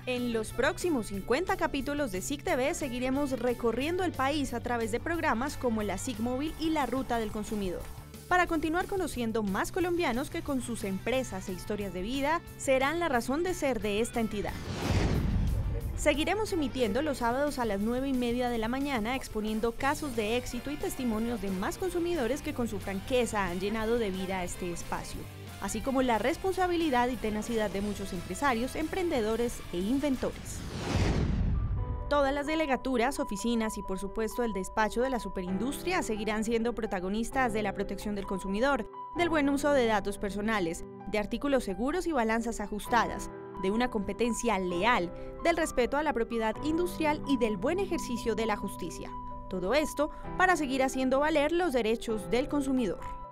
En los próximos 50 capítulos de SIC TV seguiremos recorriendo el país a través de programas como la SIC Móvil y la Ruta del Consumidor, para continuar conociendo más colombianos que con sus empresas e historias de vida serán la razón de ser de esta entidad. Seguiremos emitiendo los sábados a las 9:30 de la mañana, exponiendo casos de éxito y testimonios de más consumidores que con su franqueza han llenado de vida a este espacio, así como la responsabilidad y tenacidad de muchos empresarios, emprendedores e inventores. Todas las delegaturas, oficinas y por supuesto el despacho de la superindustria seguirán siendo protagonistas de la protección del consumidor, del buen uso de datos personales, de artículos seguros y balanzas ajustadas, de una competencia leal, del respeto a la propiedad industrial y del buen ejercicio de la justicia. Todo esto para seguir haciendo valer los derechos del consumidor.